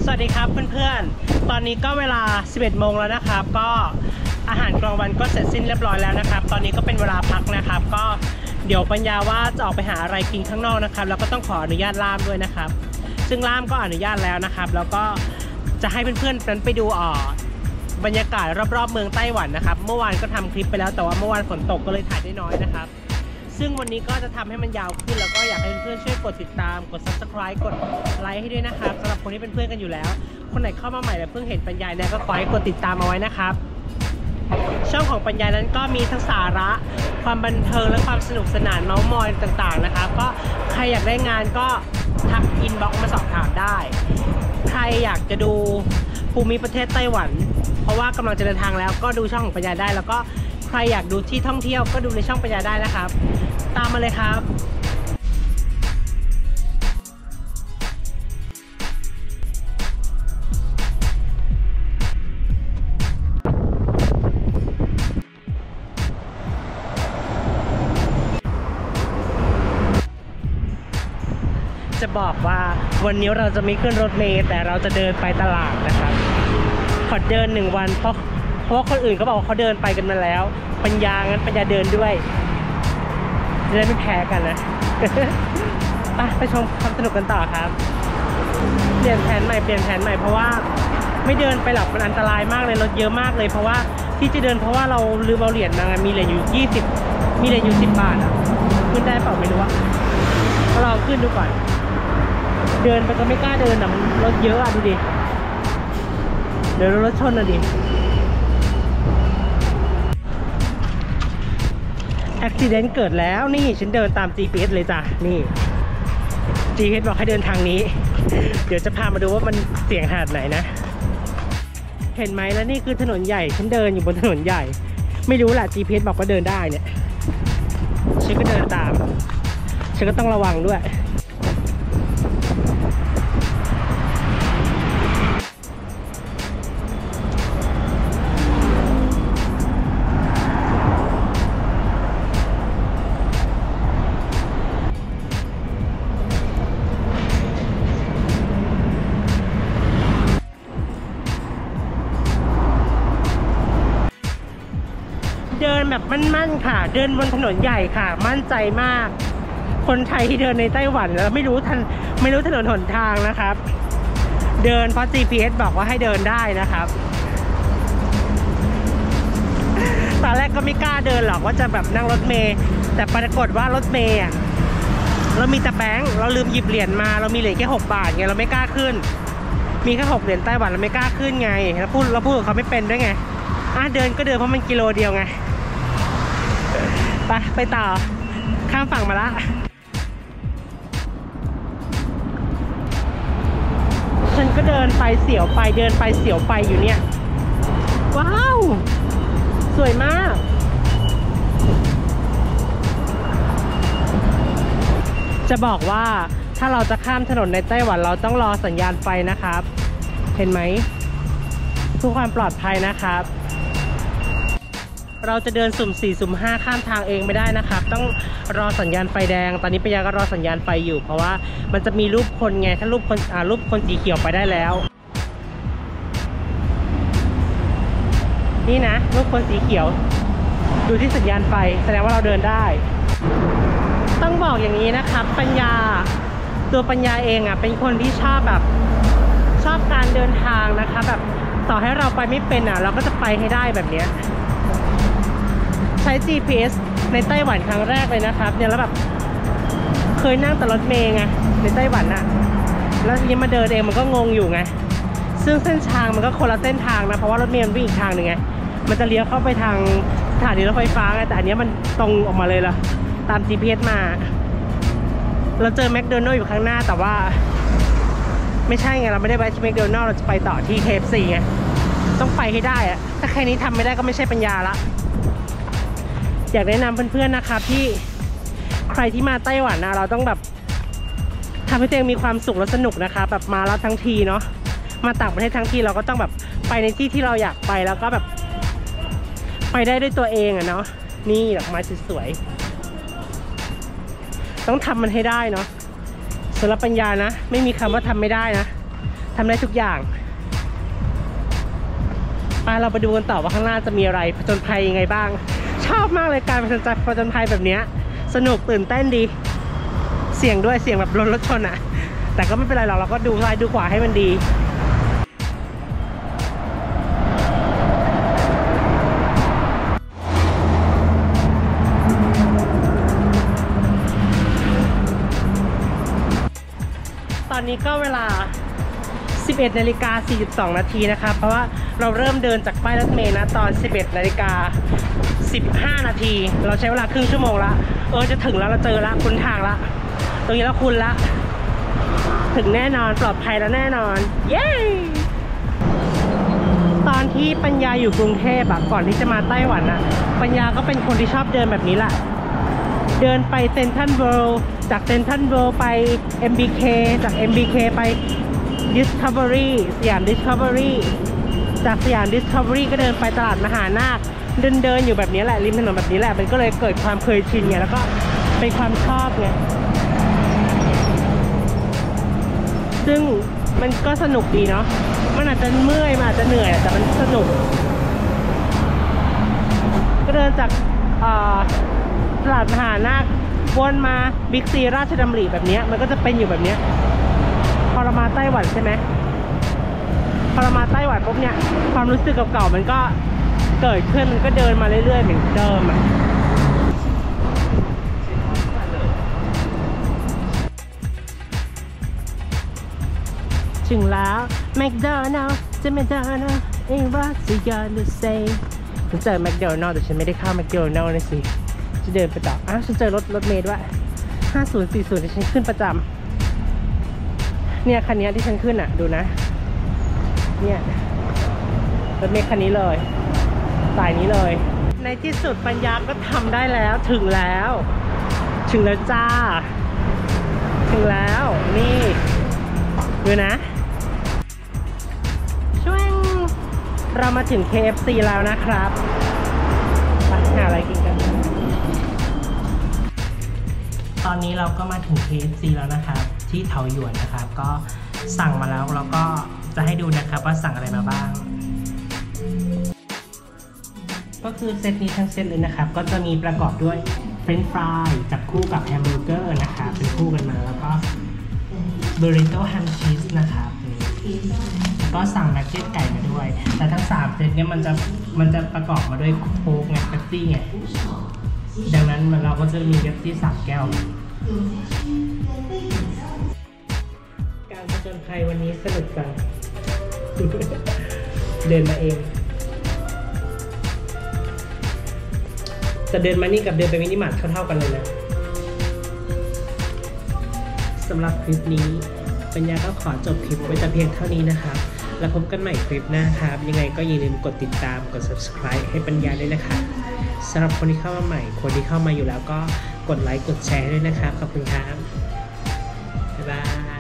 วัสดีครับเพื่อนๆตอนนี้ก็เวลา 11 โมงแล้วนะครับก็อาหารกลางวันก็เสร็จสิ้นเรียบร้อยแล้วนะครับตอนนี้ก็เป็นเวลาพักนะครับก็เดี๋ยวปัญญาว่าจะออกไปหาอะไรกินข้างนอกนะครับแล้วก็ต้องขออนุญาตล่ามด้วยนะครับซึ่งล่ามก็อนุญาตแล้วนะครับแล้วก็จะให้เพื่อนๆนั้นไปดูบรรยากาศรอบๆเมืองไต้หวันนะครับเมื่อวานก็ทำคลิปไปแล้วแต่ว่าเมื่อวานฝนตกก็เลยถ่ายได้น้อยนะครับซึ่งวันนี้ก็จะทำให้มันยาวขึ้นแล้วก็อยากให้เพื่อนๆช่วยกดติดตามกด Subscribe กดไลค์ให้ด้วยนะครับสำหรับคนที่เป็นเพื่อนกันอยู่แล้วคนไหนเข้ามาใหม่แล้วเพิ่งเห็นปัญญาเนี่ยก็ขอให้กดติดตามเอาไว้นะครับช่องของปัญญานั้นก็มีทั้งสาระความบันเทิงและความสนุกสนานเม้ามอยต่างๆนะครับก็ใครอยากได้งานก็ทักอินบ็อกซ์มาสอบถามได้ใครอยากจะดูภูมิประเทศไต้หวันเพราะว่ากำลังจะเดินทางแล้วก็ดูช่องของปัญญาได้แล้วก็ใครอยากดูที่ท่องเที่ยวก็ดูในช่องปัญญาได้นะครับตามมาเลยครับจะบอกว่าวันนี้เราจะไม่ขึ้นรถเมล์แต่เราจะเดินไปตลาดนะครับขอเดิน1 วันเพราะว่าคนอื่นก็บอกว่าเขาเดินไปกันมาแล้วปัญญางั้นปัญญาเดินด้วยจะได้ไม่แพ้กันนะ ไปชมความสนุกกันต่อครับเปลี่ยนแผนใหม่เพราะว่าไม่เดินไปหรอกมันอันตรายมากเลยรถเยอะมากเลยเพราะว่าที่จะเดินเพราะว่าเราลืมเอาเหรียญมามีเหรียญอยู่20มีเหรียญอยู่10 บาทอ่ะขึ้นได้เปล่าไม่รู้ว่าลองขึ้นดูก่อนเดินไปก็ไม่กล้าเดินอ่ะมันรถเยอะอ่ะดูดิเดี๋ยวรถชนอ่ะดิอุบัติเหตุเกิดแล้วนี่ฉันเดินตาม GPS เลยจ้ะนี่ GPS บอกให้เดินทางนี้เดี๋ยวจะพามาดูว่ามันเสี่ยงขนาดไหนนะเห็นไหมแล้วนี่คือถนนใหญ่ฉันเดินอยู่บนถนนใหญ่ไม่รู้แหละ GPS บอกว่าเดินได้เนี่ยฉันก็เดินตามฉันก็ต้องระวังด้วยเดินแบบมั่นๆค่ะเดินบนถนนใหญ่ค่ะมั่นใจมากคนไทยที่เดินในไต้หวันแล้วไม่รู้ถนนหนทางนะครับเดินเพราะ GPS บอกว่าให้เดินได้นะครับตอนแรกก็ไม่กล้าเดินหรอกว่าจะแบบนั่งรถเมล์แต่ปรากฏว่ารถเมล์เรามีแต่แบงค์เราลืมหยิบเหรียญมาเรามีเหรียญแค่6 บาทไงเราไม่กล้าขึ้นมีแค่6 เหรียญไต้หวันเราไม่กล้าขึ้นไงเราพูดกับเขาไม่เป็นด้วยไงเดินก็เดินเพราะมันกิโลเดียวไงไปต่อข้ามฝั่งมาละฉันก็เดินไปเสียวไปเดินไปเสียวไปอยู่เนี่ยว้าวสวยมากจะบอกว่าถ้าเราจะข้ามถนนในไต้หวันเราต้องรอสัญญาณไฟนะครับเห็นไหมเพื่อความปลอดภัยนะครับเราจะเดินสุ่ม4สุ่ม5ข้ามทางเองไม่ได้นะครับต้องรอสัญญาณไฟแดงตอนนี้ปัญญาก็รอสัญญาณไฟอยู่เพราะว่ามันจะมีรูปคนไงถ้ารูปคนสีเขียวไปได้แล้วนี่นะรูปคนสีเขียวดูที่สัญญาณไฟแสดงว่าเราเดินได้ต้องบอกอย่างนี้นะครับปัญญาเองเป็นคนที่ชอบการเดินทางนะคะแบบต่อให้เราไปไม่เป็นเราก็จะไปให้ได้แบบนี้ใช้ GPS ในไต้หวันครั้งแรกเลยนะครับเนี่ยแล้วแบบเคยนั่งแต่รถเมล์ไงในไต้หวันแล้วทีนี้มาเดินเองมันก็งงอยู่ไงซึ่งเส้นทางมันก็คนละเส้นทางนะเพราะว่ารถเมล์มันวิ่งอีกทางหนึ่งไงมันจะเลี้ยวเข้าไปทางสถานีรถไฟฟ้าไงแต่อันนี้มันตรงออกมาเลยล่ะตาม GPS มาเราเจอแมคโดนัลด์อยู่ข้างหน้าแต่ว่าไม่ใช่ไงเราไม่ได้ไปที่แมคโดนัลด์เราจะไปต่อที่ KFC ไงต้องไปให้ได้ถ้าแค่นี้ทำไม่ได้ก็ไม่ใช่ปัญญาละอยากแนะนำเพื่อนๆนะครับที่ใครที่มาไต้หวันเราต้องแบบทำให้ตัวเองมีความสุขและสนุกนะคะแบบมาแล้วทั้งทีเนาะมาต่างประเทศทั้งทีเราก็ต้องแบบไปในที่ที่เราอยากไปแล้วก็แบบไปได้ด้วยตัวเองเนาะนี่ดอกไม้สวยๆต้องทำมันให้ได้เนาะสำหรับปัญญานะไม่มีคำว่าทำไม่ได้นะททำได้ทุกอย่างเราไปดูกันต่อว่าข้างหน้าจะมีอะไรผจญภัยยังไงบ้างชอบมากเลยการผจญภัยแบบนี้สนุกตื่นเต้นดีเสี่ยงด้วยเสี่ยงแบบรถชนอะแต่ก็ไม่เป็นไรหรอกเราก็ดูซ้ายดูขวาให้มันดีตอนนี้ก็เวลา 11:42 นาทีนะครับเพราะว่าเราเริ่มเดินจากป้ายรถเมล์นะตอน 11:15 นาทีเราใช้เวลาครึ่งชั่วโมงละจะถึงแล้วเราเจอละคุ้นทางละตรงนี้เราคุ้นละถึงแน่นอนปลอดภัยแล้วแน่นอนเย้ตอนที่ปัญญาอยู่กรุงเทพก่อนที่จะมาไต้หวันปัญญาก็เป็นคนที่ชอบเดินแบบนี้แหละเดินไปเซ็นทรัลเวิลด์จากเซ็นทรัลเวิลด์ไป MBK จาก MBK ไป Discovery สยาม Discovery จากสยาม Discovery ก็เดินไปตลาดมหานาคเดินอยู่แบบนี้แหละริมถนนแบบนี้แหละมันก็เลยเกิดความเคยชินไงแล้วก็เป็นความชอบไงซึ่งมันก็สนุกดีเนาะมันอาจจะเมื่อยมันอาจจะเหนื่อยแต่มันสนุกก็เดินจากตลาดมหานาควนมาบิ๊กซีราชดำริแบบนี้มันก็จะเป็นอยู่แบบนี้พอเรามาไต้หวันใช่ไหมพอเรามาไต้หวันปุ๊บเนี่ยความรู้สึกเก่าๆมันก็เกิดขึ้นมันก็เดินมาเรื่อยๆเหมือนเดิมถึงแล้วแมคโดนัลด์จะแมคโดนัลด์เองว่าจะยอมดูเซ่ฉันเจอแมคโดนัลด์แต่ฉันไม่ได้เข้าแมคโดนัลด์นะสิจะเดินไปต่อฉันเจอรถเมล์ด้วย5040ที่ฉันขึ้นประจำเนี่ยคันนี้ที่ฉันขึ้นดูนะเนี่ยรถเมล์คันนี้เลยสายนี้เลยในที่สุดปัญญาก็ทำได้แล้วถึงแล้วจ้าถึงแล้วนี่ดูนะช่วงเรามาถึง KFC แล้วนะครับไปหาอะไรกินกันตอนนี้เราก็มาถึง KFC แล้วนะครับที่เถาหยวนนะครับก็สั่งมาแล้วเราก็จะให้ดูนะครับว่าสั่งอะไรมาบ้างก็คือเซตนี้ทั้งเซตเลยนะครับก็จะมีประกอบด้วยเฟรนช์ฟรายจับคู่กับแฮมเบอร์เกอร์นะครับเป็นคู่กันมาแล้วก็เบอริโต้แฮมชีสนะครับก็สั่งนักเก็ตไก่มาด้วยแต่ทั้ง3เซตนี้มันจะประกอบมาด้วยโค้กไงเป๊ปซี่ไงดังนั้นเราก็จะมีเป๊ปซี่3แก้วการผจญภัยวันนี้สนุกจัง เดินมาเองแต่เดินมานี่กับเดินไปมินิมาร์ทเท่ากันเลยนะสำหรับคลิปนี้ปัญญาก็ขอจบคลิปไว้แต่เพียงเท่านี้นะครับแล้วพบกันใหม่คลิปหน้าครับยังไงก็อย่าลืมกดติดตามกด subscribe ให้ปัญญาด้วยนะคะสำหรับคนที่เข้ามาใหม่คนที่เข้ามาอยู่แล้วก็กดไลค์กดแชร์ด้วยนะครับขอบคุณครับบ๊ายบาย